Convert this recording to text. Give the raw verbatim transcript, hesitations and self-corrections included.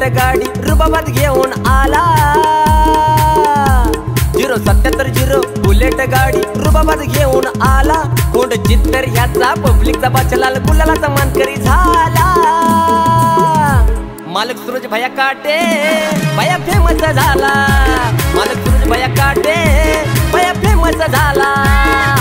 Bullet गाडी रुबाबात घेऊन आला। झिरो सत्याहत्तर झिरो बुलेट गाडी रुबाबात घेऊन आला। कोंड चित्तर ह्याचा पब्लिकचा बाचलाल गुलालाचा मानकरी झाला। मालक सूरज भैया काटे भैया फेमस झाला। मालक सूरज भैया काटे भैया फेमस झाला।